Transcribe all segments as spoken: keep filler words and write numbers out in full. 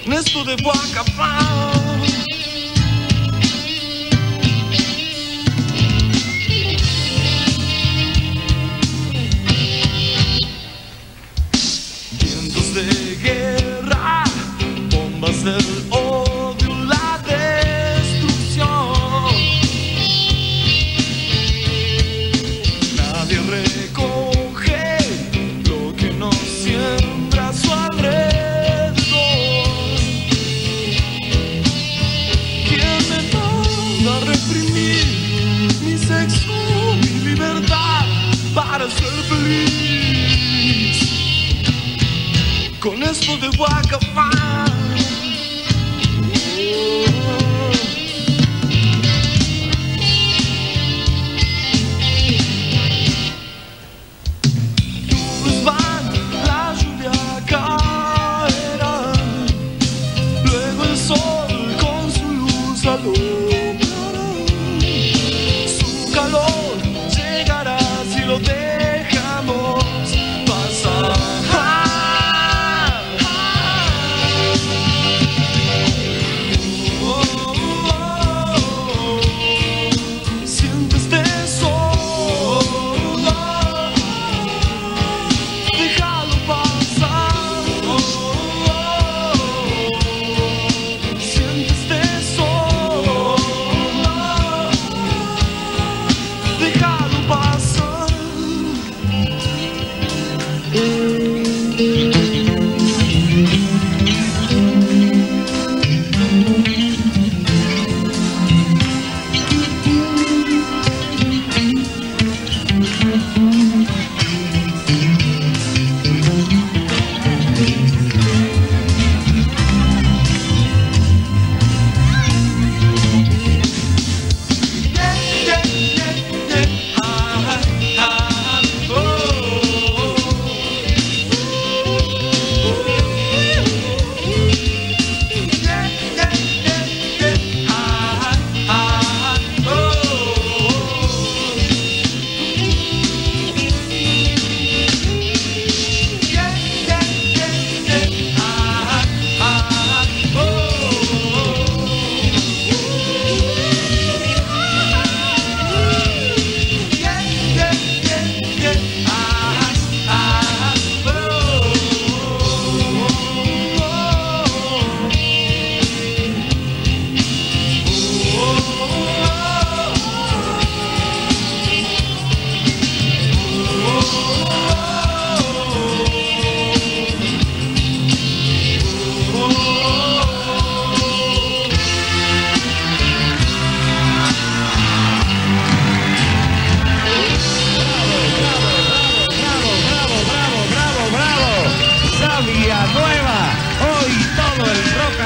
con esto debo acabar. Vientos de guerra, bombas del odio, la destrucción. Nadie recoge lo que no siembra a su alrededor. ¿Quién me manda a reprimir mi sexo, mi libertad para ser feliz? Con esto debo acabar. Nubes van, la lluvia caerá, luego el sol con su luz alumbrará. Su calor llegará si lo dejamos pasar.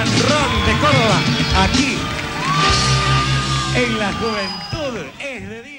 Aquí, en la juventud es de día.